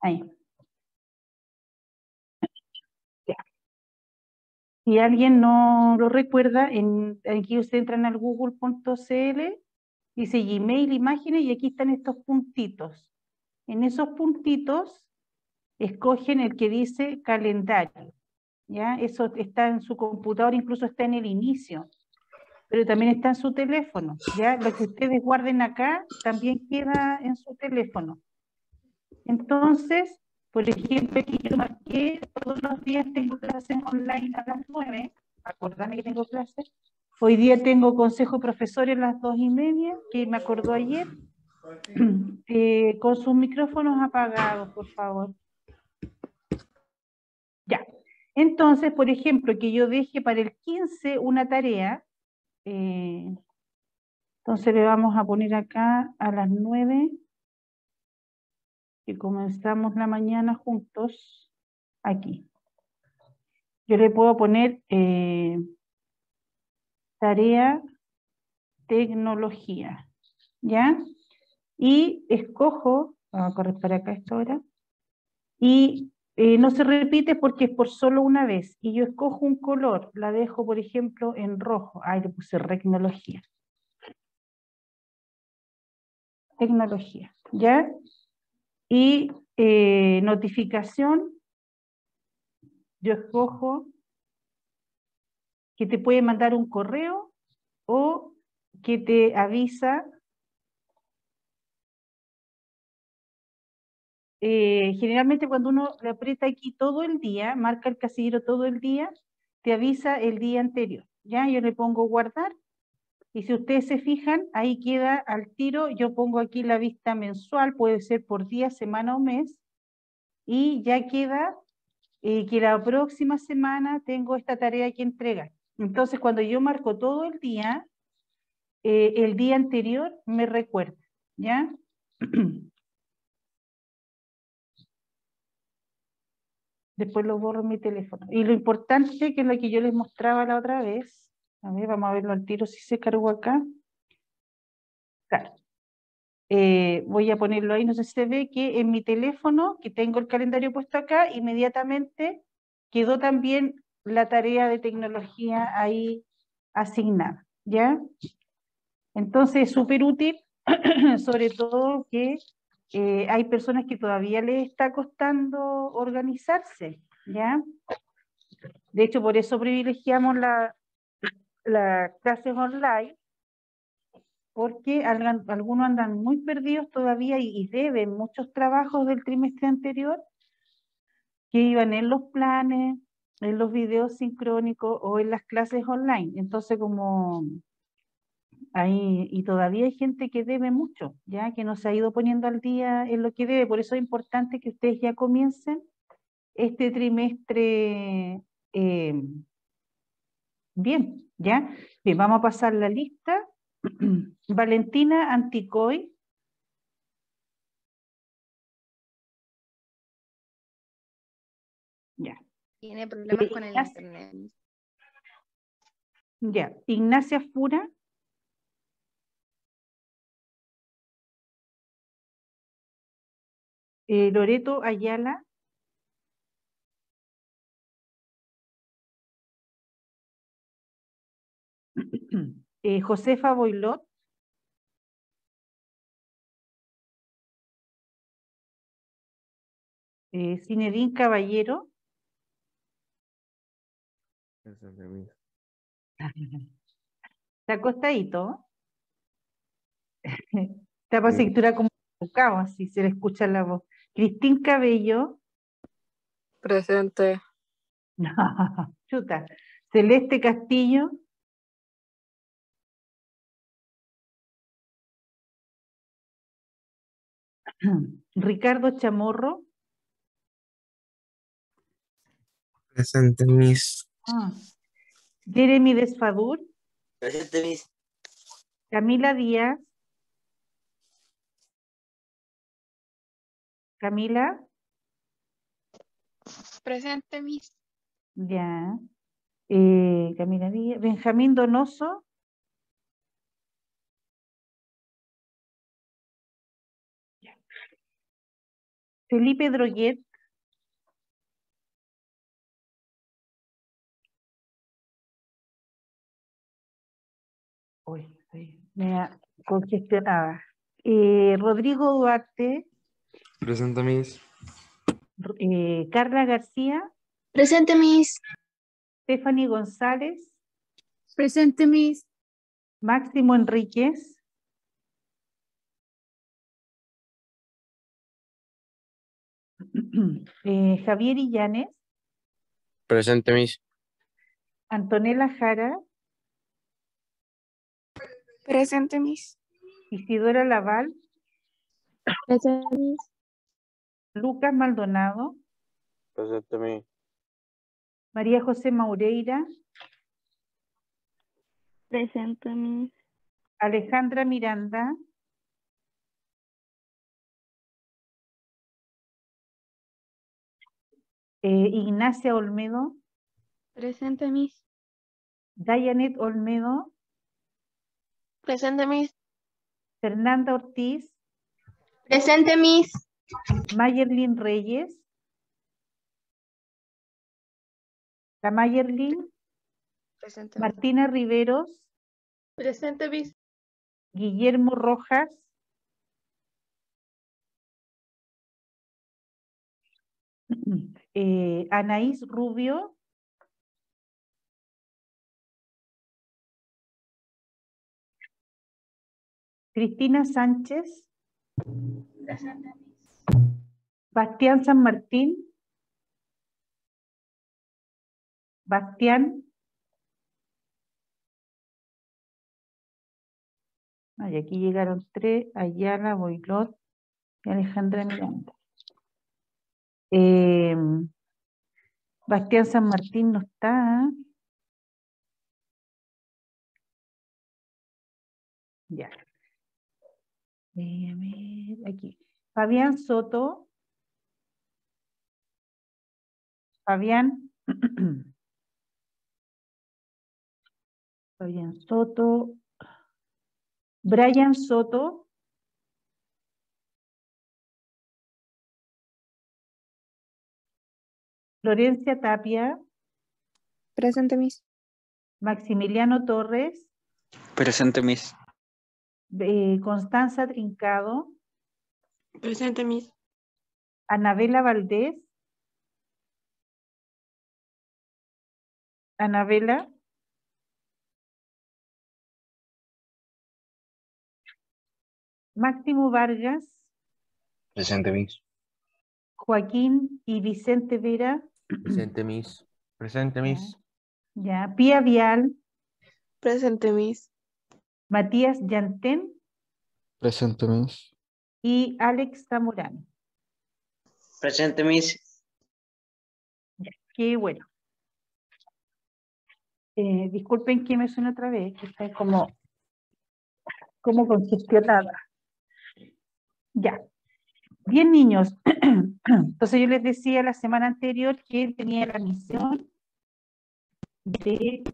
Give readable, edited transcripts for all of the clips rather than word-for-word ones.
Ahí. Ya. Si alguien no lo recuerda, aquí usted entran al google.cl, dice Gmail, imágenes, y aquí están estos puntitos. En esos puntitos, escogen el que dice calendario. ¿Ya? Eso está en su computador, incluso está en el inicio, pero también está en su teléfono. ¿Ya? Lo que ustedes guarden acá también queda en su teléfono. Entonces, por ejemplo, aquí yo marqué, todos los días tengo clases online a las 9, acordame que tengo clases. Hoy día tengo consejo profesor a las 2:30, que me acordó ayer, con sus micrófonos apagados, por favor. Ya. Entonces, por ejemplo, que yo deje para el 15 una tarea, entonces le vamos a poner acá a las 9, que comenzamos la mañana juntos, aquí. Yo le puedo poner tarea tecnología, ¿ya? Y escojo, vamos a correr para acá esta hora, y no se repite porque es por solo una vez, y yo escojo un color, la dejo por ejemplo en rojo, ahí le puse tecnología, ¿ya? Y notificación, yo escojo que te puede mandar un correo o que te avisa, generalmente cuando uno le aprieta aquí todo el día, marca el casillero todo el día, te avisa el día anterior, ¿ya? Yo le pongo guardar, y si ustedes se fijan, ahí queda al tiro, yo pongo aquí la vista mensual, puede ser por día, semana o mes, y ya queda que la próxima semana tengo esta tarea que entregar. Entonces, cuando yo marco todo el día anterior me recuerda, ¿ya? Después lo borro en mi teléfono. Y lo importante, que es lo que yo les mostraba la otra vez, a ver, vamos a verlo al tiro si se cargó acá. Claro. Voy a ponerlo ahí, no sé si se ve que en mi teléfono, que tengo el calendario puesto acá, inmediatamente quedó también la tarea de tecnología ahí asignada, ¿ya? Entonces es súper útil, sobre todo que hay personas que todavía les está costando organizarse, ¿ya? De hecho, por eso privilegiamos las clases online, porque algunos andan muy perdidos todavía y deben muchos trabajos del trimestre anterior que iban en los planes, en los videos sincrónicos o en las clases online. Entonces, como hay, y todavía hay gente que debe mucho, ya que no se ha ido poniendo al día en lo que debe. Por eso es importante que ustedes ya comiencen este trimestre bien, ¿ya? Bien, vamos a pasar la lista. Valentina Anticoy. Ya. Tiene problemas con el Ignacia, internet. ya. Ignacia Fura. Loreto Ayala. Josefa Boilot. Zinedine Caballero. Está acostadito. Está para cintura como tocado, así se le escucha la voz. Cristín Cabello. Presente. Chuta. Celeste Castillo. Ricardo Chamorro. Presente, Miss. Jeremy Desfadur. Presente, Miss. Camila Díaz. Camila. Presente, Miss. Ya. Camila Díaz. Benjamín Donoso. Ya. Felipe Droguet. Uy, me ha congestionada. Rodrigo Duarte, Presente, Miss. Carla García, Presente, Miss. Stephanie González, Presente, Miss. Máximo Enríquez, Javier Illanes, Presente, Miss. Antonella Jara, Presente, Miss. Isidora Laval, Presente, Miss. Lucas Maldonado, Presente, Miss. María José Maureira, Presente, Miss. Alejandra Miranda, Ignacia Olmedo, Presente, Miss. Dayanet Olmedo, Presente, Miss. Fernanda Ortiz, Presente, Miss. Mayerlin Reyes, la Mayerlin, Presente, Martina Riveros, Presente, Miss. Guillermo Rojas, Anaís Rubio, Cristina Sánchez, Presente, Miss. Bastián San Martín, Bastián, y aquí llegaron 3, Ayala, Boilot y Alejandra Miranda. Bastián San Martín no está. Ya. A ver, aquí. Fabián Soto. Fabián. Fabián Soto. Brian Soto. Florencia Tapia. Presente, Miss. Maximiliano Torres. Presente, Miss. Constanza Trincado. Presente, Miss. Anabela Valdés. Anabela. Máximo Vargas. Presente, Miss. Joaquín y Vicente Vera. Presente, Miss. Presente, Miss. Ya. Pía Vial. Presente, Miss. Matías Yantén Presente, Miss. y Alex Zamorano. Presente, Miss. Qué bueno. Disculpen que me suene otra vez, que está como congestionada. Ya. Bien, niños. Entonces yo les decía la semana anterior que tenía la misión de...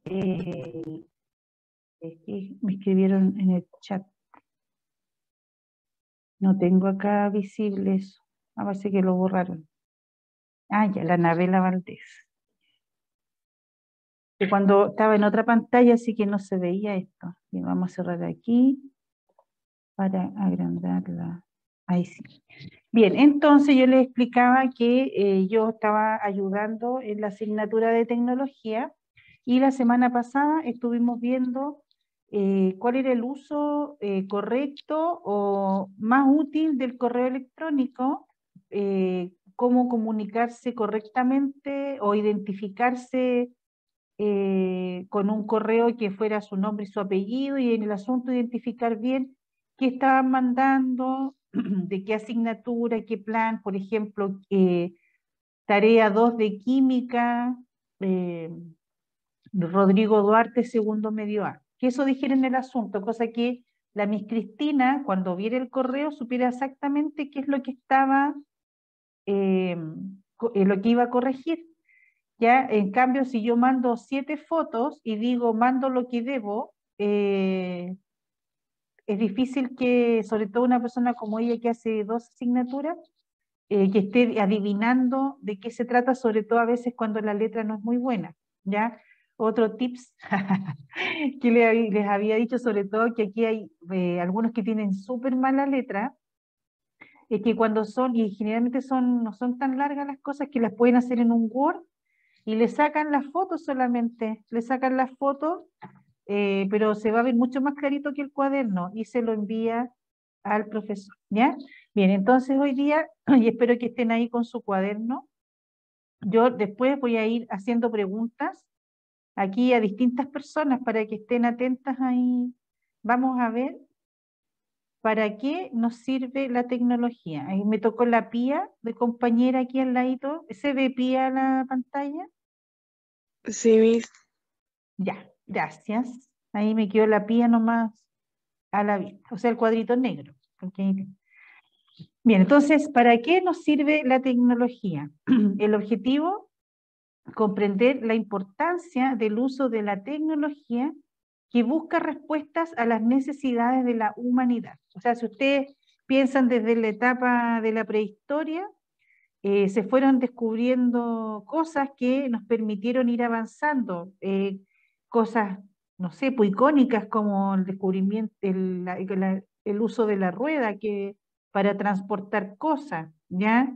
que me escribieron en el chat. No tengo acá visible eso. A ver si que lo borraron. Ah, ya, la Anabela Valdés. Que cuando estaba en otra pantalla, así que no se veía esto. Y vamos a cerrar aquí para agrandarla. Ahí sí. Bien, entonces yo les explicaba que yo estaba ayudando en la asignatura de tecnología y la semana pasada estuvimos viendo cuál era el uso correcto o más útil del correo electrónico, cómo comunicarse correctamente o identificarse con un correo que fuera su nombre y su apellido, y en el asunto identificar bien qué estaban mandando, de qué asignatura, qué plan, por ejemplo, tarea 2 de química, eh, Rodrigo Duarte, segundo medio A. Que eso dijera en el asunto, cosa que la Miss Cristina, cuando viera el correo, supiera exactamente qué es lo que estaba, lo que iba a corregir. Ya, en cambio, si yo mando 7 fotos y digo mando lo que debo, es difícil que, sobre todo una persona como ella que hace 2 asignaturas, que esté adivinando de qué se trata, sobre todo a veces cuando la letra no es muy buena, ¿ya? Otro tips que les había dicho, sobre todo que aquí hay algunos que tienen súper mala letra, es que cuando son, y generalmente no son tan largas las cosas, que las pueden hacer en un Word y le sacan las fotos solamente, le sacan las fotos, pero se va a ver mucho más clarito que el cuaderno y se lo envía al profesor, ¿ya? Bien, entonces hoy día, y espero que estén ahí con su cuaderno, yo después voy a ir haciendo preguntas aquí a distintas personas para que estén atentas ahí. Vamos a ver para qué nos sirve la tecnología. Ahí me tocó la Pía de compañera aquí al ladito. ¿Se ve Pía la pantalla? Sí, Miss. Ya, gracias. Ahí me quedó la Pía nomás a la vista, o sea, el cuadrito negro. Okay. Bien, entonces, ¿para qué nos sirve la tecnología? El objetivo, comprender la importancia del uso de la tecnología que busca respuestas a las necesidades de la humanidad. O sea, si ustedes piensan desde la etapa de la prehistoria, se fueron descubriendo cosas que nos permitieron ir avanzando, cosas, no sé, pues icónicas como el descubrimiento, el uso de la rueda que, para transportar cosas, ¿ya?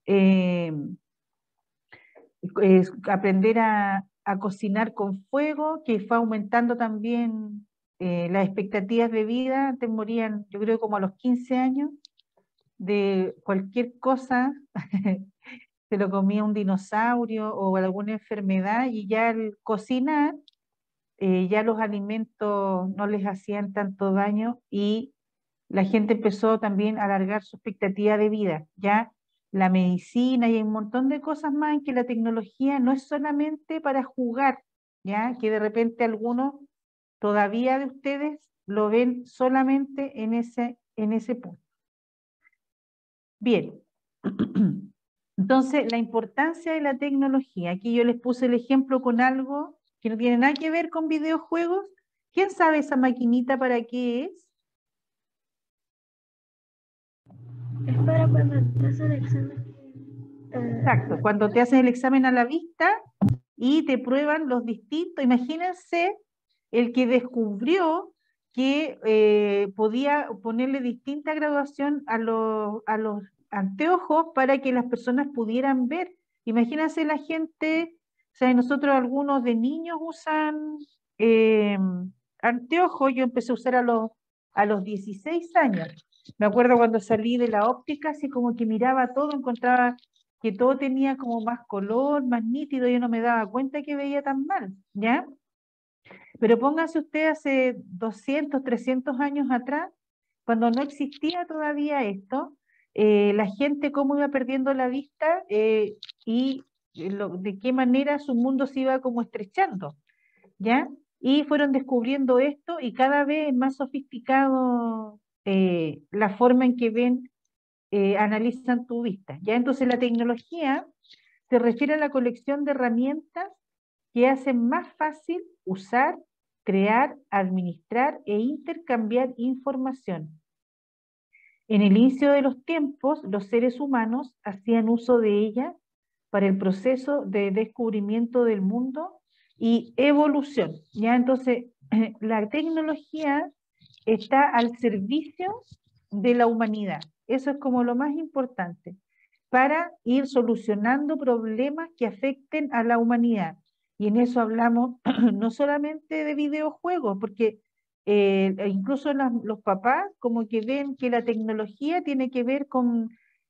Aprender a cocinar con fuego, que fue aumentando también las expectativas de vida, te morían, yo creo, como a los 15 años, de cualquier cosa, se lo comía un dinosaurio o alguna enfermedad, y ya al cocinar, ya los alimentos no les hacían tanto daño y la gente empezó también a alargar su expectativa de vida, ya la medicina y hay un montón de cosas más en que la tecnología no es solamente para jugar, ya que de repente algunos todavía de ustedes lo ven solamente en ese punto. Bien, entonces la importancia de la tecnología, aquí yo les puse el ejemplo con algo que no tiene nada que ver con videojuegos. ¿Quién sabe esa maquinita para qué es? Es para cuando te hacen el examen. Exacto, cuando te hacen el examen a la vista y te prueban los distintos, imagínense el que descubrió que podía ponerle distinta graduación a los anteojos para que las personas pudieran ver. Imagínense la gente, o sea, nosotros algunos de niños usan eh, anteojos, yo empecé a usar a los 16 años. Me acuerdo cuando salí de la óptica, así como que miraba todo, encontraba que todo tenía como más color, más nítido, yo no me daba cuenta que veía tan mal, ¿ya? Pero pónganse usted hace 200, 300 años atrás, cuando no existía todavía esto, la gente cómo iba perdiendo la vista y de qué manera su mundo se iba como estrechando, ¿ya? Y fueron descubriendo esto y cada vez es más sofisticado la forma en que ven, analizan tu vista, ¿ya? Entonces la tecnología se refiere a la colección de herramientas que hacen más fácil usar, crear, administrar e intercambiar información. En el inicio de los tiempos, los seres humanos hacían uso de ella para el proceso de descubrimiento del mundo y evolución, ¿ya? Entonces, la tecnología está al servicio de la humanidad. Eso es como lo más importante, para ir solucionando problemas que afecten a la humanidad. Y en eso hablamos no solamente de videojuegos, porque incluso los papás como que ven que la tecnología tiene que ver con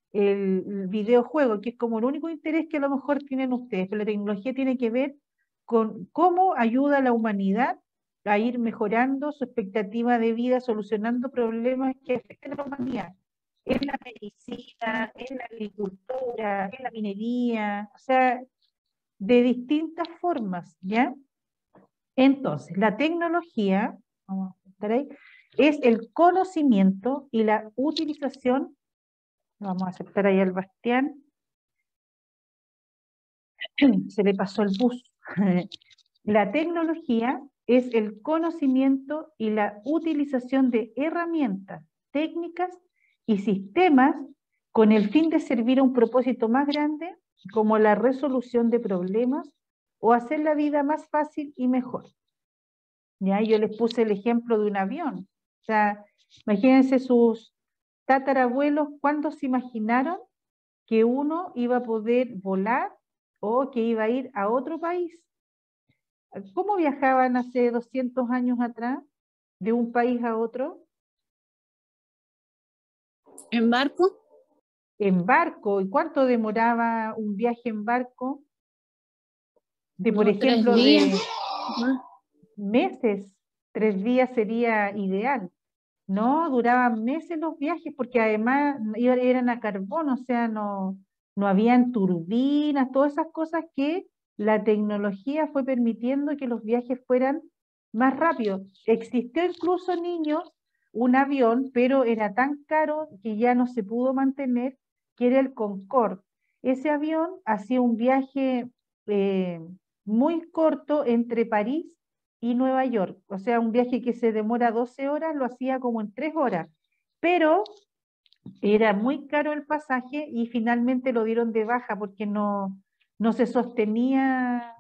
el videojuego, que es como el único interés que a lo mejor tienen ustedes, pero la tecnología tiene que ver con cómo ayuda a la humanidad a ir mejorando su expectativa de vida, solucionando problemas que afectan a la humanidad, en la medicina, en la agricultura, en la minería, o sea, de distintas formas, ¿ya? Entonces, la tecnología, vamos a estar ahí, es el conocimiento y la utilización, vamos a aceptar ahí al Bastián, se le pasó el bus. La tecnología es el conocimiento y la utilización de herramientas, técnicas y sistemas con el fin de servir a un propósito más grande, como la resolución de problemas o hacer la vida más fácil y mejor. ¿Ya? Yo les puse el ejemplo de un avión. O sea, imagínense sus tatarabuelos, ¿cuándo se imaginaron que uno iba a poder volar o que iba a ir a otro país? ¿Cómo viajaban hace 200 años atrás de un país a otro? ¿En barco? En barco. ¿Y cuánto demoraba un viaje en barco? De, por Como 3 ejemplo, de días. ¿No? meses. 3 días sería ideal. No, duraban meses los viajes porque además eran a carbón, o sea, no habían turbinas, todas esas cosas que la tecnología fue permitiendo que los viajes fueran más rápidos. Existió incluso, niños, un avión, pero era tan caro que ya no se pudo mantener, que era el Concorde. Ese avión hacía un viaje eh, muy corto entre París y Nueva York, o sea, un viaje que se demora 12 horas, lo hacía como en 3 horas, pero era muy caro el pasaje y finalmente lo dieron de baja porque no se sostenía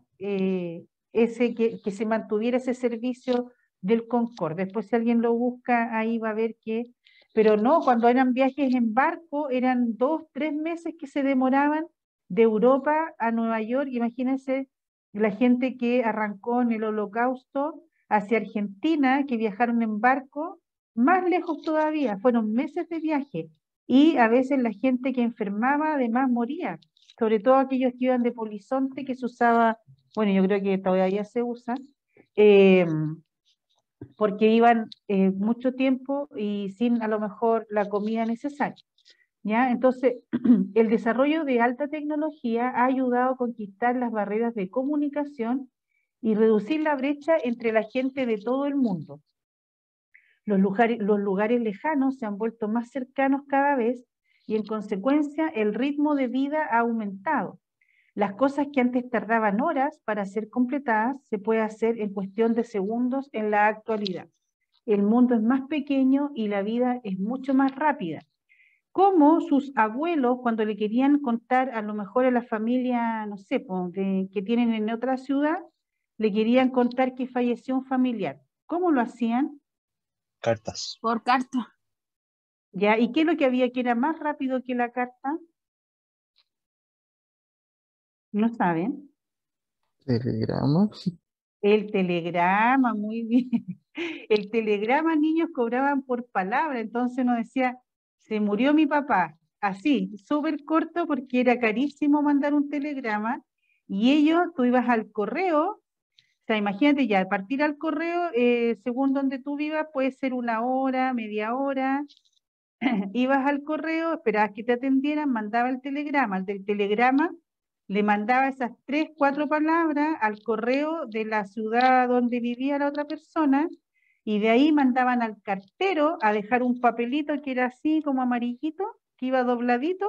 que se mantuviera ese servicio del Concorde. Después si alguien lo busca, ahí va a ver que, pero no, cuando eran viajes en barco, eran 2, 3 meses que se demoraban de Europa a Nueva York. Imagínense la gente que arrancó en el Holocausto hacia Argentina, que viajaron en barco, más lejos todavía, fueron meses de viaje. Y a veces la gente que enfermaba además moría, sobre todo aquellos que iban de polizonte, que se usaba, bueno, yo creo que todavía se usa, eh, porque iban mucho tiempo y sin a lo mejor la comida necesaria. ¿Ya? Entonces, el desarrollo de alta tecnología ha ayudado a conquistar las barreras de comunicación y reducir la brecha entre la gente de todo el mundo. Los lugares lejanos se han vuelto más cercanos cada vez y en consecuencia el ritmo de vida ha aumentado. Las cosas que antes tardaban horas para ser completadas se puede hacer en cuestión de segundos en la actualidad. El mundo es más pequeño y la vida es mucho más rápida. Como sus abuelos, cuando le querían contar a lo mejor a la familia, no sé, que tienen en otra ciudad, le querían contar que falleció un familiar. ¿Cómo lo hacían? Cartas. Por carta. ¿Ya? ¿Y qué es lo que había que era más rápido que la carta? ¿No saben? Telegrama. El telegrama, muy bien. El telegrama, niños, cobraban por palabra, entonces uno decía, se murió mi papá, así, súper corto porque era carísimo mandar un telegrama, y ellos, tú ibas al correo, o sea, imagínate ya, partir al correo, según donde tú vivas, puede ser 1 hora, media hora, ibas al correo, esperabas que te atendieran, mandaba el telegrama, el del telegrama le mandaba esas 3, 4 palabras al correo de la ciudad donde vivía la otra persona, y de ahí mandaban al cartero a dejar un papelito que era así como amarillito, que iba dobladito,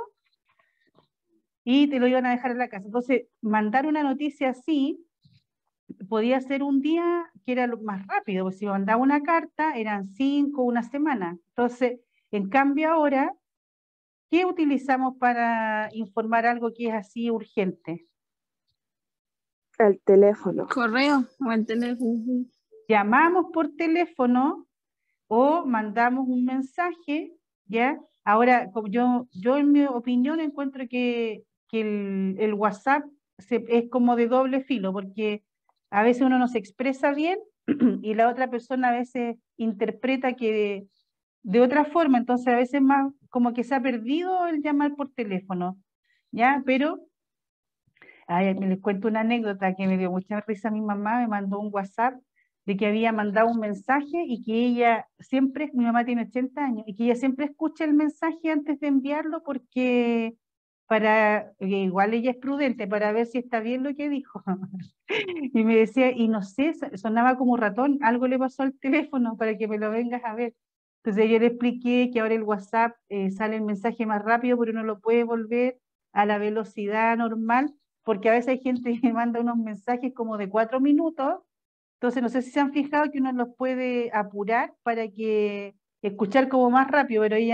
y te lo iban a dejar en la casa. Entonces, mandar una noticia así podía ser un día que era lo más rápido, porque si mandaba una carta eran 5, una semana. Entonces, en cambio ahora, ¿qué utilizamos para informar algo que es así urgente? El teléfono. Correo o el teléfono. Llamamos por teléfono o mandamos un mensaje, ¿ya? Ahora, como yo en mi opinión encuentro que el WhatsApp es como de doble filo, porque a veces uno no se expresa bien y la otra persona a veces interpreta que de otra forma, entonces a veces más como que se ha perdido el llamar por teléfono, ¿ya? Pero, ay, me les cuento una anécdota que me dio mucha risa. Mi mamá me mandó un WhatsApp de que había mandado un mensaje y que ella siempre, mi mamá tiene 80 años, y que ella siempre escucha el mensaje antes de enviarlo porque igual ella es prudente para ver si está bien lo que dijo. Y me decía, y no sé, sonaba como ratón, algo le pasó al teléfono para que me lo vengas a ver. Entonces yo le expliqué que ahora el WhatsApp sale el mensaje más rápido, pero uno lo puede volver a la velocidad normal, porque a veces hay gente que manda unos mensajes como de 4 minutos, entonces no sé si se han fijado que uno los puede apurar para que escuchar como más rápido, pero ella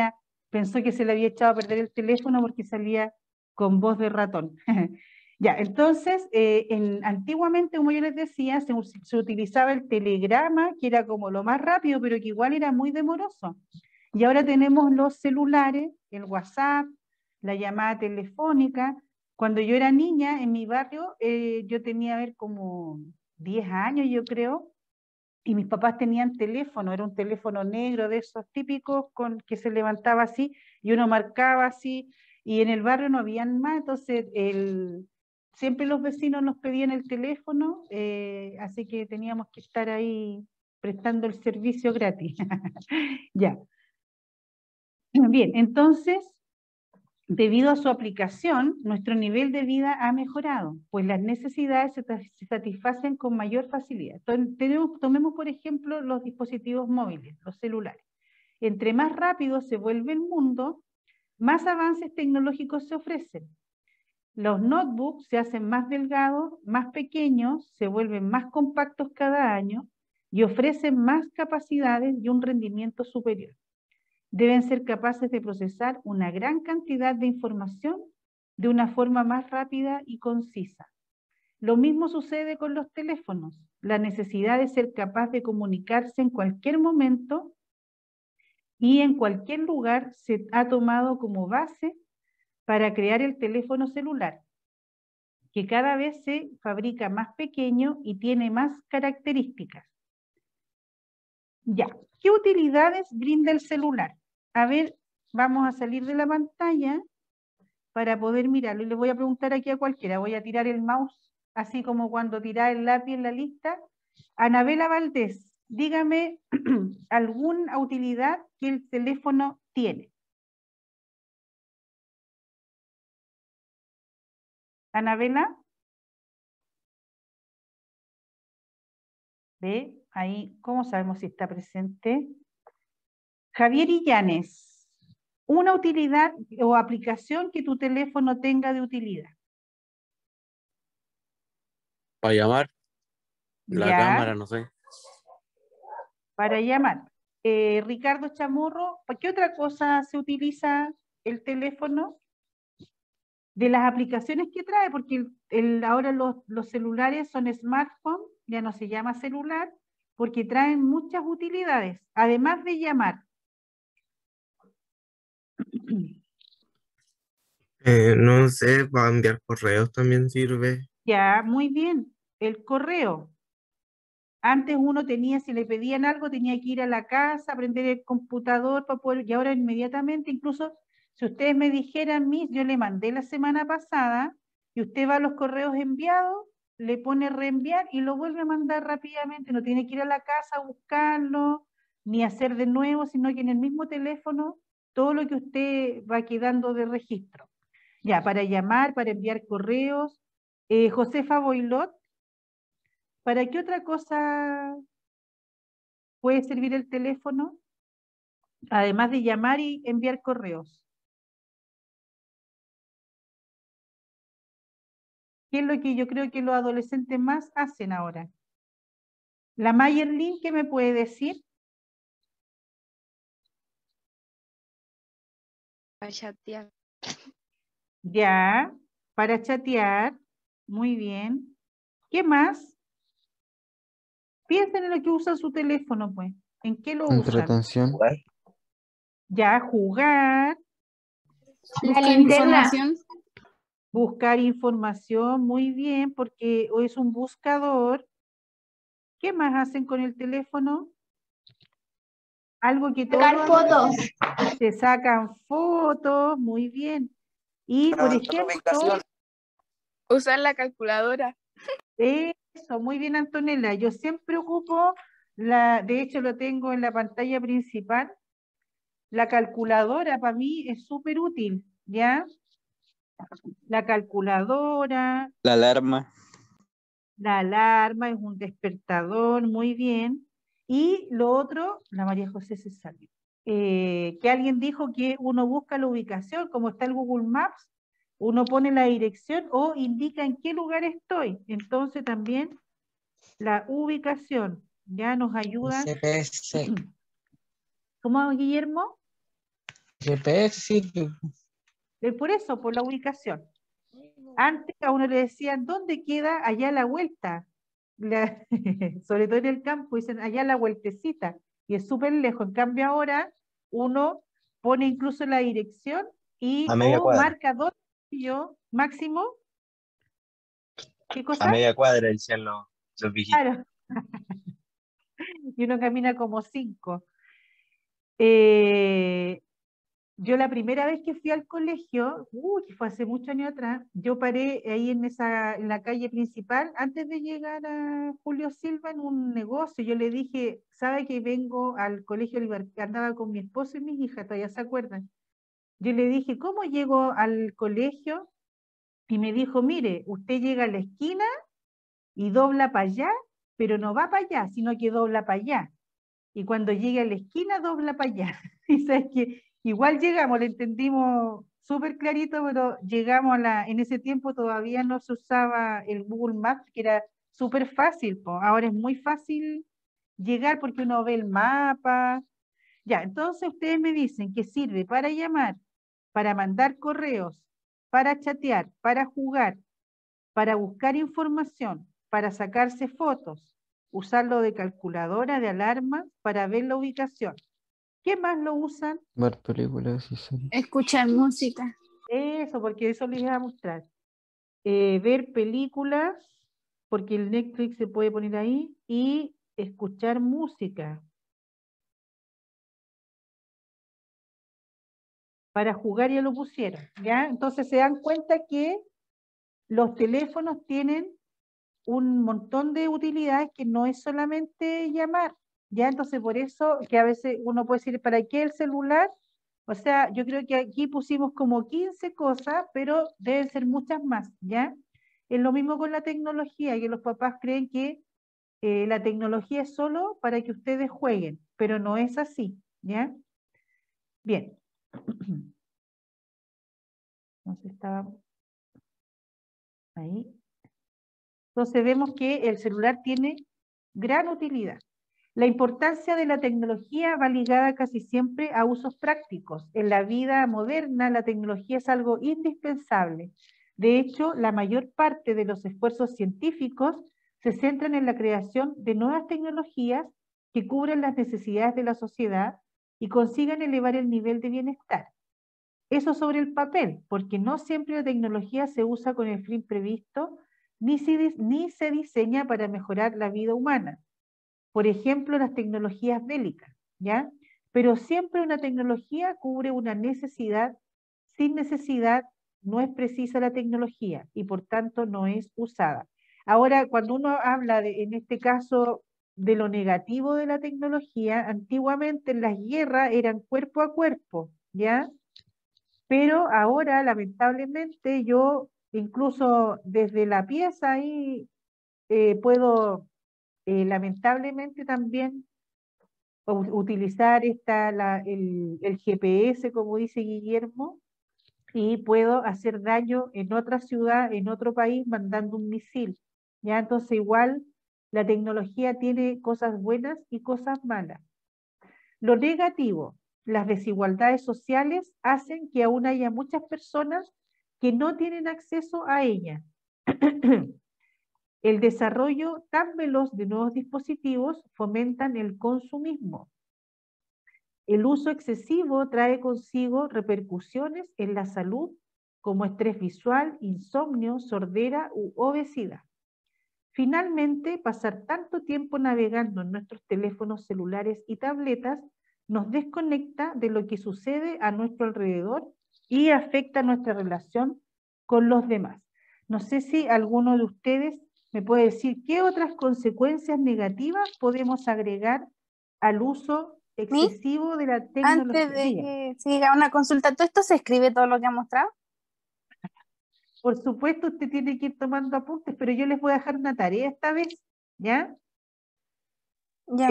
Pensó que se le había echado a perder el teléfono porque salía con voz de ratón. Ya, entonces, antiguamente, como yo les decía, se utilizaba el telegrama, que era como lo más rápido, pero que igual era muy demoroso. Y ahora tenemos los celulares, el WhatsApp, la llamada telefónica. Cuando yo era niña, en mi barrio, yo tenía, a ver, como 10 años, yo creo, y mis papás tenían teléfono, era un teléfono negro de esos típicos que se levantaba así, y uno marcaba así, y en el barrio no habían más, entonces siempre los vecinos nos pedían el teléfono, así que teníamos que estar ahí prestando el servicio gratis. Ya. Bien, entonces, debido a su aplicación, nuestro nivel de vida ha mejorado, pues las necesidades se satisfacen con mayor facilidad. Tomemos, por ejemplo, los dispositivos móviles, los celulares. Entre más rápido se vuelve el mundo, más avances tecnológicos se ofrecen. Los notebooks se hacen más delgados, más pequeños, se vuelven más compactos cada año y ofrecen más capacidades y un rendimiento superior. Deben ser capaces de procesar una gran cantidad de información de una forma más rápida y concisa. Lo mismo sucede con los teléfonos. La necesidad de ser capaz de comunicarse en cualquier momento y en cualquier lugar se ha tomado como base para crear el teléfono celular, que cada vez se fabrica más pequeño y tiene más características. Ya, ¿qué utilidades brinda el celular? A ver, vamos a salir de la pantalla para poder mirarlo. Y les voy a preguntar aquí a cualquiera. Voy a tirar el mouse, así como cuando tiraba el lápiz en la lista. Anabela Valdés, dígame alguna utilidad que el teléfono tiene. Anabela. ¿Ve? Ahí, ¿cómo sabemos si está presente? Javier Illanes, una utilidad o aplicación que tu teléfono tenga de utilidad. Para llamar, la Ya, cámara, no sé. para llamar. Ricardo Chamorro, ¿para qué otra cosa se utiliza el teléfono? De las aplicaciones que trae, porque ahora los celulares son smartphone, ya no se llama celular, porque traen muchas utilidades, además de llamar. No sé, para enviar correos también sirve. Ya, muy bien. El correo. Antes uno tenía, si le pedían algo, tenía que ir a la casa, prender el computador para poder, y ahora inmediatamente, incluso si ustedes me dijeran, Miss, yo le mandé la semana pasada, y usted va a los correos enviados, le pone reenviar y lo vuelve a mandar rápidamente, no tiene que ir a la casa a buscarlo, ni hacer de nuevo, sino que en el mismo teléfono, todo lo que usted va quedando de registro. Ya, para llamar, para enviar correos. Josefa Boilot, ¿para qué otra cosa puede servir el teléfono? Además de llamar y enviar correos. ¿Qué es lo que yo creo que los adolescentes más hacen ahora? La Mayerlin, ¿qué me puede decir? Para chatear. Ya, para chatear. Muy bien. ¿Qué más? Piensen en lo que usan su teléfono, pues. ¿En qué lo usan? Entretención. Ya, jugar, Buscar linterna. información. buscar información, muy bien, porque es un buscador. ¿Qué más hacen con el teléfono? Algo que Sacar todos fotos. se sacan fotos, muy bien. Y, por ejemplo, Usar la calculadora. eso, muy bien, Antonella. Yo siempre ocupo, de hecho lo tengo en la pantalla principal, la calculadora para mí es súper útil, ¿ya? La calculadora, La alarma. la alarma es un despertador, muy bien. Y lo otro, la María José se salió. Que alguien dijo que uno busca la ubicación, como está el Google Maps, uno pone la dirección o indica en qué lugar estoy. Entonces también la ubicación ya nos ayuda. GPS. ¿Cómo, Guillermo? GPS sirve. Por eso, por la ubicación. Antes a uno le decían, ¿dónde queda? Allá a la vuelta. Sobre todo en el campo, dicen, allá a la vueltecita. Y es súper lejos. En cambio ahora, uno pone incluso la dirección y A media o cuadra. marca dónde yo máximo. ¿Qué A cosa? media cuadra, decían los viejitos. Claro. Y uno camina como 5. Yo la primera vez que fui al colegio, que fue hace muchos años atrás, yo paré ahí en la calle principal, antes de llegar a Julio Silva, en un negocio. Yo le dije, ¿sabe que vengo al colegio Libertad? Andaba con mi esposo y mis hijas, todavía se acuerdan. Yo le dije, ¿cómo llego al colegio? Y me dijo, mire, usted llega a la esquina y dobla para allá, pero no va para allá, sino que dobla para allá. Y cuando llegue a la esquina, dobla para allá. Y sabes que igual llegamos, lo entendimos súper clarito, pero llegamos en ese tiempo todavía no se usaba el Google Maps, que era súper fácil, po. Ahora es muy fácil llegar porque uno ve el mapa. Ya, entonces ustedes me dicen que sirve para llamar, para mandar correos, para chatear, para jugar, para buscar información, para sacarse fotos, usarlo de calculadora, de alarma, para ver la ubicación. ¿Qué más lo usan? Ver películas y series. Escuchar música. Eso, porque eso les iba a mostrar. Ver películas, porque el Netflix se puede poner ahí, y escuchar música. Para jugar ya lo pusieron, ¿ya? Entonces se dan cuenta que los teléfonos tienen un montón de utilidades que no es solamente llamar, ¿ya? Entonces por eso que a veces uno puede decir, ¿para qué el celular? O sea, yo creo que aquí pusimos como 15 cosas, pero deben ser muchas más, ¿ya? Es lo mismo con la tecnología, que los papás creen que la tecnología es solo para que ustedes jueguen, pero no es así, ¿ya? Bien. Entonces estábamos ahí. Entonces vemos que el celular tiene gran utilidad. La importancia de la tecnología va ligada casi siempre a usos prácticos. En la vida moderna la tecnología es algo indispensable. De hecho, la mayor parte de los esfuerzos científicos se centran en la creación de nuevas tecnologías que cubren las necesidades de la sociedad y consigan elevar el nivel de bienestar. Eso sobre el papel, porque no siempre la tecnología se usa con el fin previsto, ni se diseña para mejorar la vida humana. Por ejemplo, las tecnologías bélicas, ¿ya? Pero siempre una tecnología cubre una necesidad. Sin necesidad no es precisa la tecnología y por tanto no es usada. Ahora, cuando uno habla en este caso de lo negativo de la tecnología, antiguamente en las guerras eran cuerpo a cuerpo, ¿ya? Pero ahora, lamentablemente, yo incluso desde la pieza ahí puedo lamentablemente también utilizar el GPS, como dice Guillermo, y puedo hacer daño en otra ciudad, en otro país, mandando un misil. ¿Ya? Entonces igual la tecnología tiene cosas buenas y cosas malas. Lo negativo, las desigualdades sociales hacen que aún haya muchas personas que no tienen acceso a ella. El desarrollo tan veloz de nuevos dispositivos fomentan el consumismo. El uso excesivo trae consigo repercusiones en la salud como estrés visual, insomnio, sordera u obesidad. Finalmente, pasar tanto tiempo navegando en nuestros teléfonos celulares y tabletas nos desconecta de lo que sucede a nuestro alrededor y afecta nuestra relación con los demás. No sé si alguno de ustedes me puede decir qué otras consecuencias negativas podemos agregar al uso excesivo de la tecnología. Antes de Diga. que siga una consulta, ¿todo esto se escribe todo lo que ha mostrado? Por supuesto, usted tiene que ir tomando apuntes, pero yo les voy a dejar una tarea esta vez, ¿ya? Ya,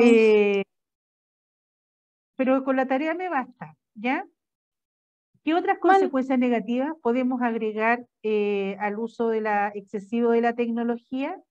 Pero con la tarea me basta, ¿ya? ¿Qué otras Vale. consecuencias negativas podemos agregar al uso excesivo de la tecnología?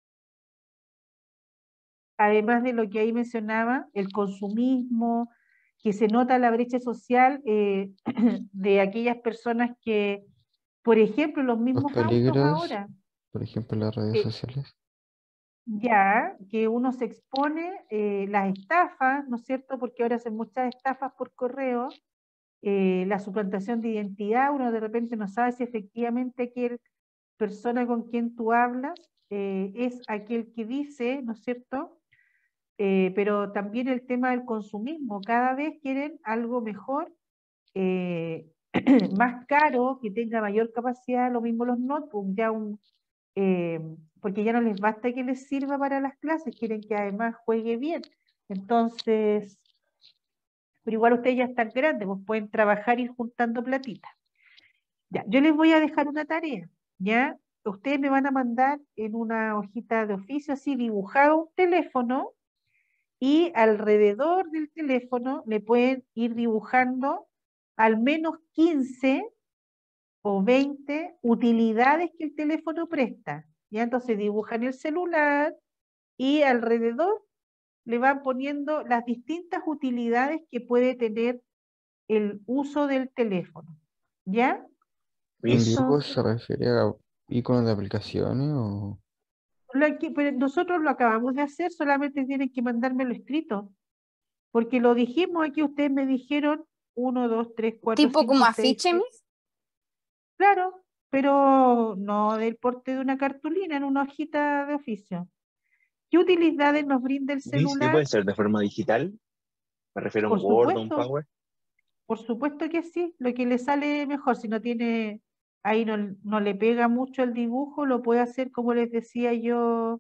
Además de lo que ahí mencionaba, el consumismo, que se nota la brecha social de aquellas personas que, por ejemplo, los Los mismos autos peligros, ahora, por ejemplo, en las redes eh, sociales. ya que uno se expone las estafas, ¿no es cierto? Porque ahora hacen muchas estafas por correo, la suplantación de identidad, uno de repente no sabe si efectivamente aquel persona con quien tú hablas es aquel que dice, ¿no es cierto? Pero también el tema del consumismo, cada vez quieren algo mejor, eh, más caro, que tenga mayor capacidad, lo mismo los notebooks, eh, porque ya no les basta que les sirva para las clases, quieren que además juegue bien. Entonces, pero igual ustedes ya están grandes, pues pueden trabajar y ir juntando platita. Ya, yo les voy a dejar una tarea, ¿ya? Ustedes me van a mandar en una hojita de oficio así dibujado un teléfono y alrededor del teléfono le pueden ir dibujando al menos 15 o 20 utilidades que el teléfono presta. ¿Ya? Entonces dibujan el celular y alrededor le van poniendo las distintas utilidades que puede tener el uso del teléfono. ¿Ya? ¿Un dibujo Entonces, se refiere a iconos de aplicaciones o pero nosotros lo acabamos de hacer, solamente tienen que mandármelo escrito, porque lo dijimos aquí, ustedes me dijeron 1, 2, 3, 4, Tipo como 5, 6, afiche, 7, Miss. claro, pero no del porte de una cartulina, en una hojita de oficio. ¿Qué utilidades nos brinda el Miss, ¿qué celular? puede ser de forma digital? Me refiero a un Por Word o un supuesto, Power. por supuesto que sí, lo que le sale mejor, si no tiene, ahí no le pega mucho el dibujo, lo puede hacer como les decía yo,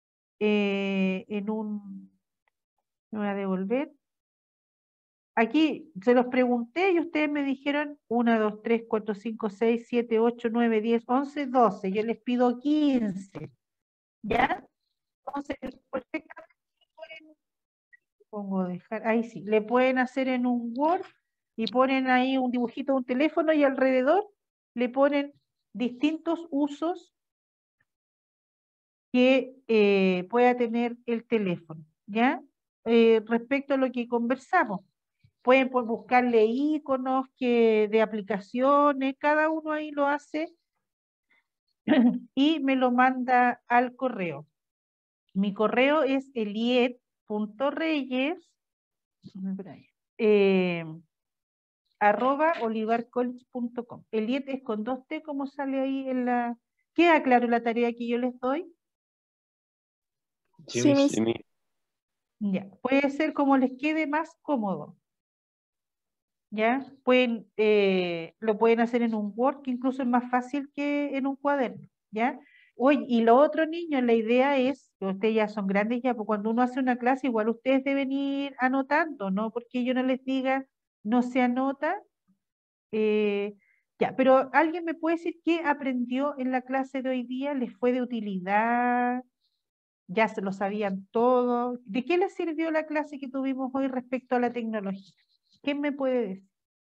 me voy a devolver. Aquí se los pregunté y ustedes me dijeron 1, 2, 3, 4, 5, 6, 7, 8, 9, 10, 11, 12. Yo les pido 15. ¿Ya? Entonces, perfectamente pongo dejar, ahí sí, le pueden hacer en un Word y ponen ahí un dibujito de un teléfono y alrededor le ponen distintos usos que pueda tener el teléfono, ¿ya? Respecto a lo que conversamos. Pueden buscarle iconos de aplicaciones, cada uno ahí lo hace y me lo manda al correo. Mi correo es eliet.reyes eh, @olivarcollege.com. Eliet es con 2T, como sale ahí en la... ¿Queda claro la tarea que yo les doy? Sí, Sí, Miss. Miss. Ya, puede ser como les quede más cómodo. ¿Ya? Lo pueden hacer en un Word, que incluso es más fácil que en un cuaderno, ¿ya? Oye, y lo otro, niños, la idea es, que ustedes ya son grandes ya, pues cuando uno hace una clase, igual ustedes deben ir anotando, ¿no? Porque yo no les diga, no se anota, eh, ya, pero ¿alguien me puede decir qué aprendió en la clase de hoy día? ¿Les fue de utilidad? ¿Ya se lo sabían todo? ¿De qué les sirvió la clase que tuvimos hoy respecto a la tecnología? ¿Quién me puede decir?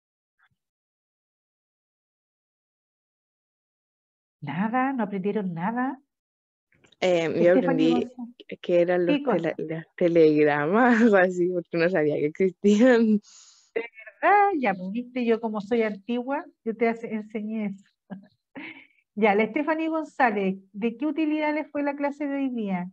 Nada, no aprendieron nada. Yo Stephanie aprendí González. que eran ¿Qué cosa? los telegramas, así, porque no sabía que existían. Ah, ya, pues viste, yo como soy antigua, yo te enseñé eso. Ya, la Stephanie González, ¿de qué utilidad les fue la clase de hoy día?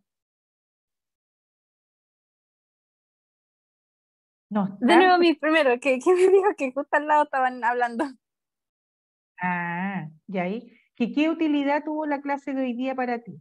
No De están. nuevo, mi primero, que me dijo que justo al lado estaban hablando. Ah, ya ahí. ¿Qué utilidad tuvo la clase de hoy día para ti?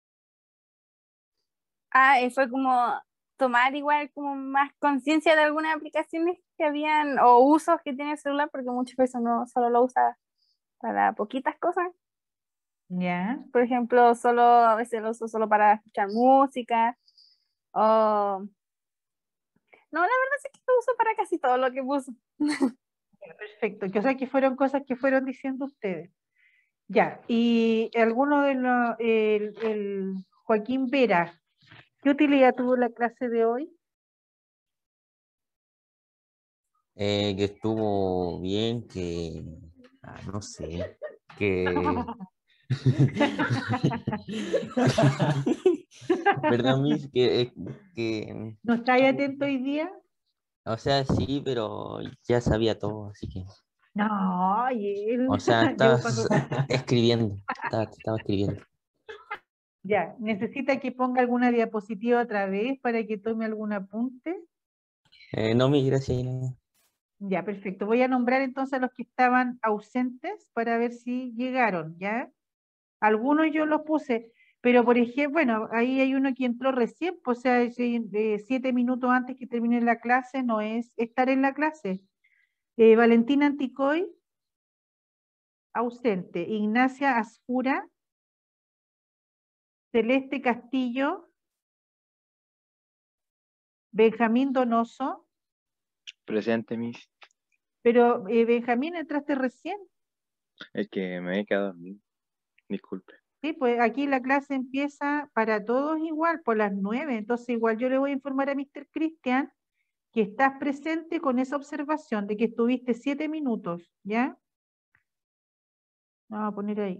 Fue como tomar igual como más conciencia de algunas aplicaciones que habían o usos que tiene el celular, porque muchas veces uno solo lo usa para poquitas cosas. Ya, Por ejemplo, a veces lo uso solo para escuchar música o... No, la verdad es que lo uso para casi todo lo que puso. perfecto. O sea, que fueron cosas que fueron diciendo ustedes. Ya, y alguno de los, el Joaquín Vera, ¿qué utilidad tuvo la clase de hoy? Que estuvo bien, no sé, que... ¿Verdad, Miss? Que ¿No estáis atento hoy día? O sea, sí, pero ya sabía todo, así que. No, y él, O sea, yo estaba cuando, escribiendo. Estaba escribiendo. ya, necesita que ponga alguna diapositiva otra vez para que tome algún apunte. No, mi gracias. No. Ya, perfecto. Voy a nombrar entonces a los que estaban ausentes para ver si llegaron, ¿ya? Algunos yo los puse, pero por ejemplo, bueno, ahí hay uno que entró recién, pues, o sea, 7 minutos antes que termine la clase, no es estar en la clase. Valentina Anticoy, ausente. Ignacia Asfura, Celeste Castillo, Benjamín Donoso, Presente, Miss. pero Benjamín entraste recién. Es que me he quedado dormido. Disculpe. Sí, pues aquí la clase empieza para todos igual, por las 9. Entonces igual yo le voy a informar a Mr. Cristian que estás presente con esa observación de que estuviste 7 minutos, ¿ya? Vamos a poner ahí.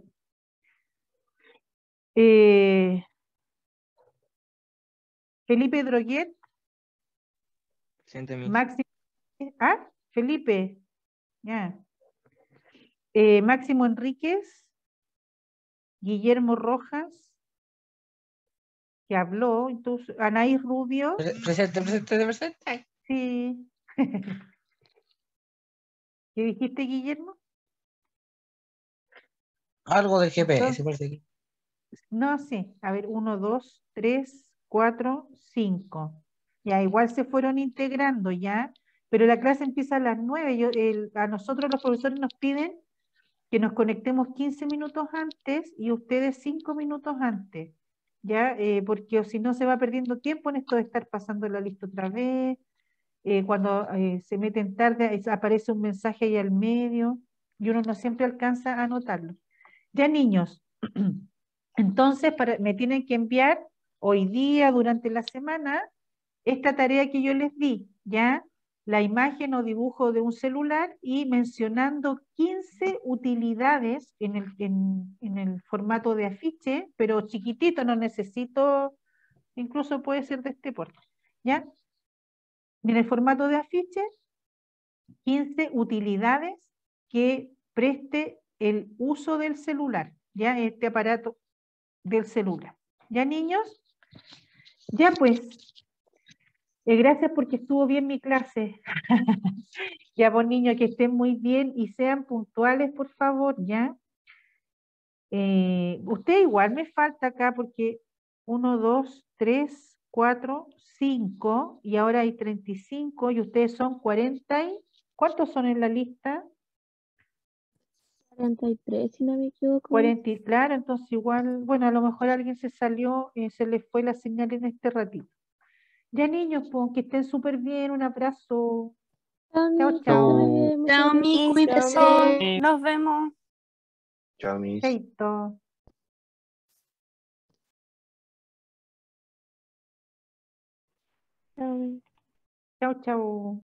Felipe Droguet, Presente, Miss. Máximo, Felipe, ya. Máximo Enríquez, Guillermo Rojas, que habló, entonces, Anaís Rubio, Presente. sí. ¿Qué dijiste, Guillermo? Algo del Entonces, parece que. no, sí. A ver, 1, 2, 3, 4, 5. Ya, igual se fueron integrando ya, pero la clase empieza a las 9. A nosotros los profesores nos piden que nos conectemos 15 minutos antes y ustedes 5 minutos antes, ¿ya? Porque si no se va perdiendo tiempo en esto de estar pasando la lista otra vez. Cuando se meten tarde aparece un mensaje ahí al medio y uno no siempre alcanza a anotarlo. Ya niños, entonces me tienen que enviar hoy día, durante la semana, esta tarea que yo les di, ¿ya? La imagen o dibujo de un celular y mencionando 15 utilidades en el formato de afiche, pero chiquitito, no necesito, incluso puede ser de este porte, ¿ya? En el formato de afiche, 15 utilidades que preste el uso del celular, ¿ya? Este aparato del celular. ¿Ya, niños? Ya, pues, gracias porque estuvo bien mi clase. Ya, pues, niños, que estén muy bien y sean puntuales, por favor, ¿ya? Usted igual me falta acá porque 1, 2, 3, 4, 5 y ahora hay 35 y ustedes son 40 y... ¿Cuántos son en la lista? 43, si no me equivoco. 40, claro, entonces igual, bueno, a lo mejor alguien se salió, se les fue la señal en este ratito. Ya niños, pues que estén súper bien, un abrazo. Chao, chao. Chao, mi, cuídese. Nos vemos. Chao, Miss. Chaito. Chao. Chao, chao.